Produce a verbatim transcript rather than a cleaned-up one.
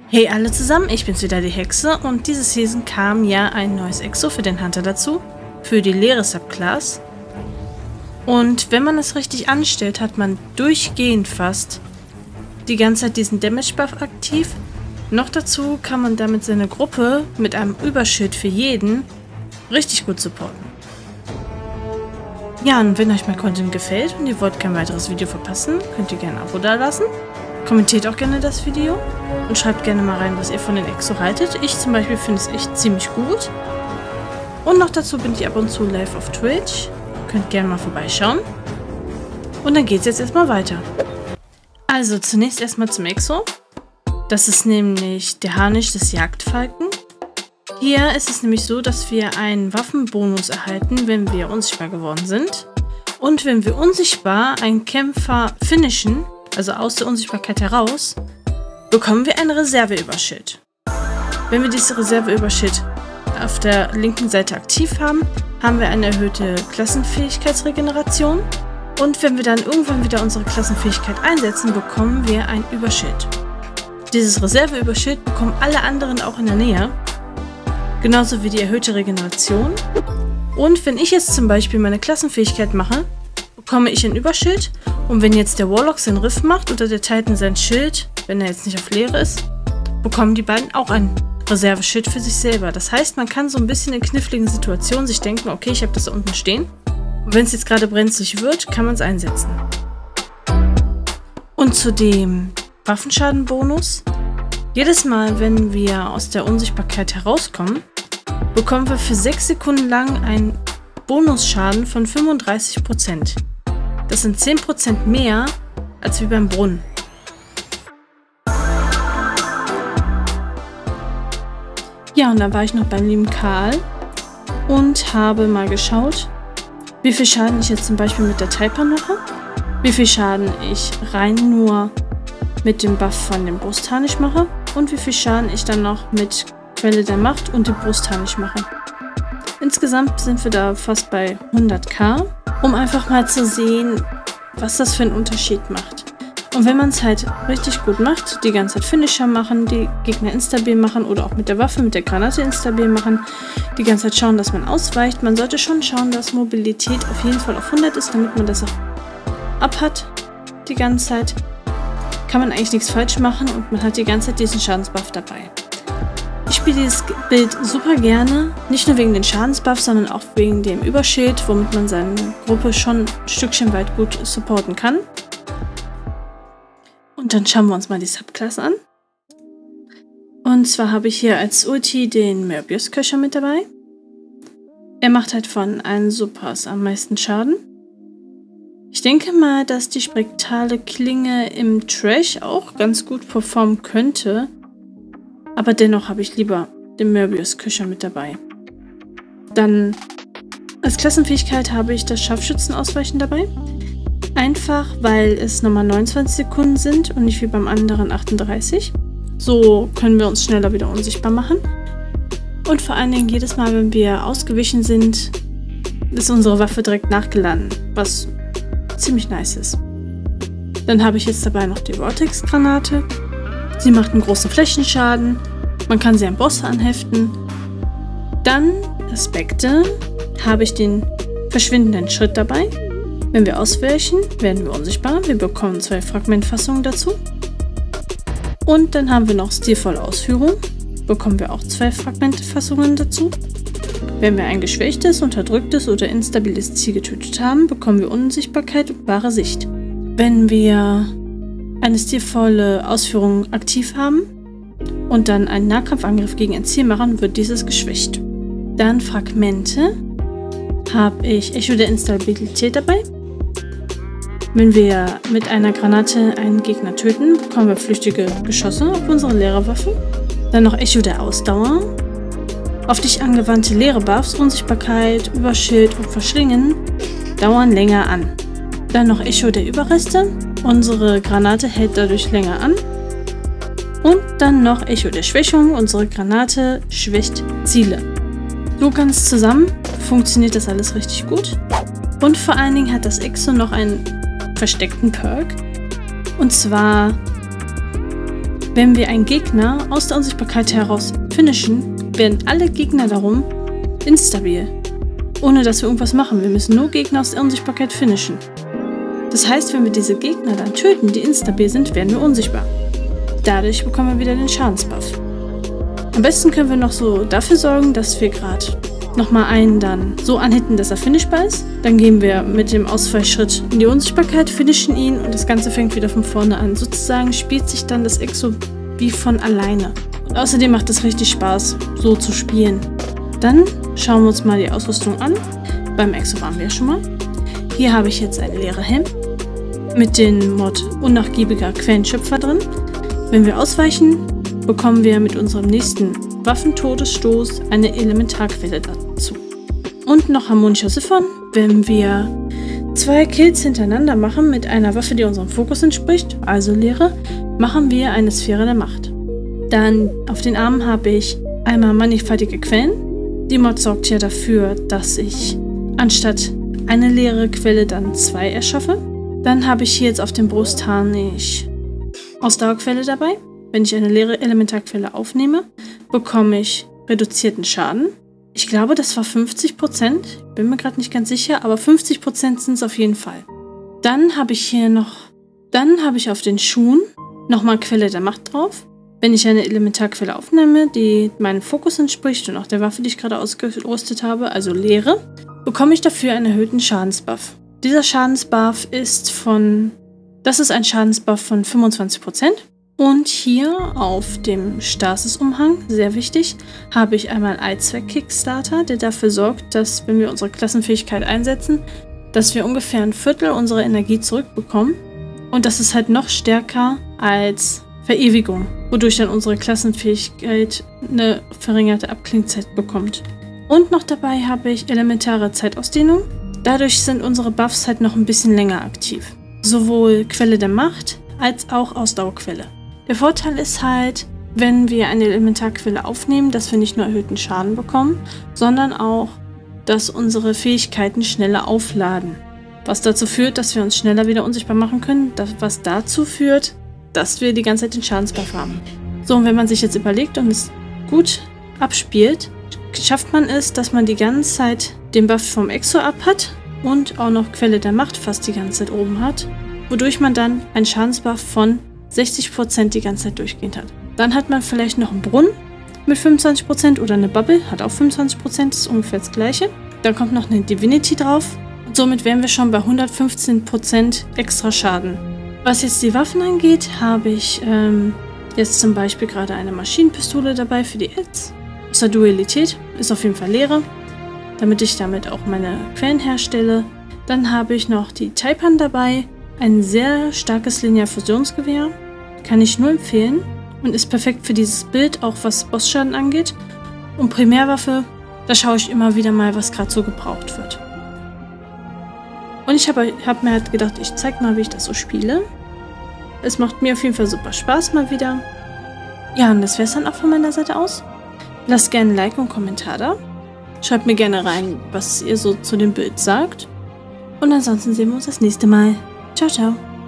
Hey alle zusammen, ich bin's wieder, die Hexe, und diese Season kam ja ein neues Exo für den Hunter dazu, für die leere Subclass. Und wenn man es richtig anstellt, hat man durchgehend fast die ganze Zeit diesen Damage Buff aktiv. Noch dazu kann man damit seine Gruppe mit einem Überschild für jeden richtig gut supporten. Ja, und wenn euch mein Content gefällt und ihr wollt kein weiteres Video verpassen, könnt ihr gerne ein Abo dalassen. Kommentiert auch gerne das Video und schreibt gerne mal rein, was ihr von den Exo haltet. Ich zum Beispiel finde es echt ziemlich gut. Und noch dazu bin ich ab und zu live auf Twitch. Könnt gerne mal vorbeischauen. Und dann geht es jetzt erstmal weiter. Also zunächst erstmal zum Exo. Das ist nämlich der Harnisch des Jagdfalken. Hier ist es nämlich so, dass wir einen Waffenbonus erhalten, wenn wir unsichtbar geworden sind. Und wenn wir unsichtbar einen Kämpfer finishen, also aus der Unsichtbarkeit heraus, bekommen wir ein Reserveüberschild. Wenn wir dieses Reserveüberschild auf der linken Seite aktiv haben, haben wir eine erhöhte Klassenfähigkeitsregeneration. Und wenn wir dann irgendwann wieder unsere Klassenfähigkeit einsetzen, bekommen wir ein Überschild. Dieses Reserveüberschild bekommen alle anderen auch in der Nähe. Genauso wie die erhöhte Regeneration. Und wenn ich jetzt zum Beispiel meine Klassenfähigkeit mache, bekomme ich ein Überschild. Und wenn jetzt der Warlock seinen Riff macht oder der Titan sein Schild, wenn er jetzt nicht auf Leere ist, bekommen die beiden auch ein Reserveschild für sich selber. Das heißt, man kann so ein bisschen in kniffligen Situationen sich denken, okay, ich habe das da unten stehen. Und wenn es jetzt gerade brenzlig wird, kann man es einsetzen. Und zu dem Waffenschadenbonus. Jedes Mal, wenn wir aus der Unsichtbarkeit herauskommen, bekommen wir für sechs Sekunden lang einen Bonusschaden von fünfunddreißig Prozent. Das sind zehn Prozent mehr als wie beim Brunnen. Ja, und dann war ich noch beim lieben Karl und habe mal geschaut, wie viel Schaden ich jetzt zum Beispiel mit der Taipan mache, wie viel Schaden ich rein nur mit dem Buff von dem Brustharnisch mache und wie viel Schaden ich dann noch mit Quelle der Macht und dem Brustharnisch mache. Insgesamt sind wir da fast bei hunderttausend, um einfach mal zu sehen, was das für einen Unterschied macht. Und wenn man es halt richtig gut macht, die ganze Zeit Finisher machen, die Gegner instabil machen oder auch mit der Waffe, mit der Granate instabil machen, die ganze Zeit schauen, dass man ausweicht. Man sollte schon schauen, dass Mobilität auf jeden Fall auf hundert ist, damit man das auch abhat die ganze Zeit. Kann man eigentlich nichts falsch machen und man hat die ganze Zeit diesen Schadensbuff dabei. Ich spiele dieses Bild super gerne, nicht nur wegen den Schadensbuff, sondern auch wegen dem Überschild, womit man seine Gruppe schon ein Stückchen weit gut supporten kann. Und dann schauen wir uns mal die Subclass an. Und zwar habe ich hier als Ulti den Möbius-Köcher mit dabei. Er macht halt von allen Supers am meisten Schaden. Ich denke mal, dass die spektale Klinge im Trash auch ganz gut performen könnte. Aber dennoch habe ich lieber den Möbius-Köcher mit dabei. Dann als Klassenfähigkeit habe ich das Scharfschützenausweichen dabei. Einfach, weil es nochmal neunundzwanzig Sekunden sind und nicht wie beim anderen achtunddreißig. So können wir uns schneller wieder unsichtbar machen. Und vor allen Dingen jedes Mal, wenn wir ausgewichen sind, ist unsere Waffe direkt nachgeladen, was ziemlich nice ist. Dann habe ich jetzt dabei noch die Vortex-Granate. Sie macht einen großen Flächenschaden. Man kann sie an Bosse anheften. Dann Aspekte habe ich den verschwindenden Schritt dabei. Wenn wir ausweichen, werden wir unsichtbar. Wir bekommen zwei Fragmentfassungen dazu. Und dann haben wir noch stilvolle Ausführung. Bekommen wir auch zwei Fragmentfassungen dazu. Wenn wir ein geschwächtes, unterdrücktes oder instabiles Ziel getötet haben, bekommen wir Unsichtbarkeit und wahre Sicht. Wenn wir eine stilvolle Ausführung aktiv haben und dann einen Nahkampfangriff gegen ein Ziel machen, wird dieses geschwächt. Dann Fragmente. Habe ich Echo der Instabilität dabei. Wenn wir mit einer Granate einen Gegner töten, bekommen wir flüchtige Geschosse auf unsere leere Waffe. Dann noch Echo der Ausdauer. Auf dich angewandte leere Buffs, Unsichtbarkeit, Überschild und Verschlingen dauern länger an. Dann noch Echo der Überreste. Unsere Granate hält dadurch länger an. Und dann noch Echo der Schwächung. Unsere Granate schwächt Ziele. So ganz zusammen funktioniert das alles richtig gut. Und vor allen Dingen hat das Exo noch einen versteckten Perk. Und zwar Wenn wir einen Gegner aus der Unsichtbarkeit heraus finishen, werden alle Gegner darum instabil. Ohne dass wir irgendwas machen. Wir müssen nur Gegner aus der Unsichtbarkeit finishen. Das heißt, wenn wir diese Gegner dann töten, die instabil sind, werden wir unsichtbar. Dadurch bekommen wir wieder den Schadensbuff. Am besten können wir noch so dafür sorgen, dass wir gerade nochmal einen dann so anhitten, dass er finishbar ist. Dann gehen wir mit dem Ausweichschritt in die Unsichtbarkeit, finishen ihn und das Ganze fängt wieder von vorne an. Sozusagen spielt sich dann das Exo wie von alleine. Und außerdem macht es richtig Spaß, so zu spielen. Dann schauen wir uns mal die Ausrüstung an. Beim Exo waren wir ja schon mal. Hier habe ich jetzt einen leeren Helm mit dem Mod unnachgiebiger Quellenschöpfer drin. Wenn wir ausweichen, bekommen wir mit unserem nächsten Waffentodesstoß eine Elementarquelle dazu. Und noch harmonischer Siphon, wenn wir zwei Kills hintereinander machen mit einer Waffe, die unserem Fokus entspricht, also Leere, machen wir eine Sphäre der Macht. Dann auf den Armen habe ich einmal mannigfaltige Quellen. Die Mod sorgt ja dafür, dass ich anstatt eine leere Quelle dann zwei erschaffe. Dann habe ich hier jetzt auf dem Brustharnisch Ausdauerquelle dabei. Wenn ich eine leere Elementarquelle aufnehme, bekomme ich reduzierten Schaden. Ich glaube, das war fünfzig Prozent. Bin mir gerade nicht ganz sicher, aber fünfzig Prozent sind es auf jeden Fall. Dann habe ich hier noch, dann habe ich auf den Schuhen nochmal Quelle der Macht drauf. Wenn ich eine Elementarquelle aufnehme, die meinem Fokus entspricht und auch der Waffe, die ich gerade ausgerüstet habe, also leere, bekomme ich dafür einen erhöhten Schadensbuff. Dieser Schadensbuff ist von, das ist ein Schadensbuff von fünfundzwanzig Prozent. Und hier auf dem Stasis-Umhang, sehr wichtig, habe ich einmal Allzweck-Kickstarter, der dafür sorgt, dass, wenn wir unsere Klassenfähigkeit einsetzen, dass wir ungefähr ein Viertel unserer Energie zurückbekommen. Und das ist halt noch stärker als Verewigung, wodurch dann unsere Klassenfähigkeit eine verringerte Abklingzeit bekommt. Und noch dabei habe ich elementare Zeitausdehnung. Dadurch sind unsere Buffs halt noch ein bisschen länger aktiv. Sowohl Quelle der Macht als auch Ausdauerquelle. Der Vorteil ist halt, wenn wir eine Elementarquelle aufnehmen, dass wir nicht nur erhöhten Schaden bekommen, sondern auch, dass unsere Fähigkeiten schneller aufladen. Was dazu führt, dass wir uns schneller wieder unsichtbar machen können, das, was dazu führt, dass wir die ganze Zeit den Schadensbuff haben. So, und wenn man sich jetzt überlegt und es gut abspielt, schafft man es, dass man die ganze Zeit den Buff vom Exo ab hat und auch noch Quelle der Macht fast die ganze Zeit oben hat, wodurch man dann einen Schadensbuff von sechzig Prozent die ganze Zeit durchgehend hat. Dann hat man vielleicht noch einen Brunnen mit fünfundzwanzig Prozent oder eine Bubble, hat auch fünfundzwanzig Prozent, ist ungefähr das gleiche. Dann kommt noch eine Divinity drauf und somit wären wir schon bei hundertfünfzehn Prozent extra Schaden. Was jetzt die Waffen angeht, habe ich ähm, jetzt zum Beispiel gerade eine Maschinenpistole dabei für die Ads. Aus der Dualität ist auf jeden Fall leere, damit ich damit auch meine Quellen herstelle. Dann habe ich noch die Taipan dabei. Ein sehr starkes Linearfusionsgewehr, kann ich nur empfehlen und ist perfekt für dieses Bild, auch was Bossschaden angeht. Und Primärwaffe, da schaue ich immer wieder mal, was gerade so gebraucht wird. Und ich habe hab mir halt gedacht, ich zeige mal, wie ich das so spiele. Es macht mir auf jeden Fall super Spaß mal wieder. Ja, und das wäre es dann auch von meiner Seite aus. Lasst gerne ein Like und einen Kommentar da. Schreibt mir gerne rein, was ihr so zu dem Bild sagt. Und ansonsten sehen wir uns das nächste Mal. Ciao, ciao.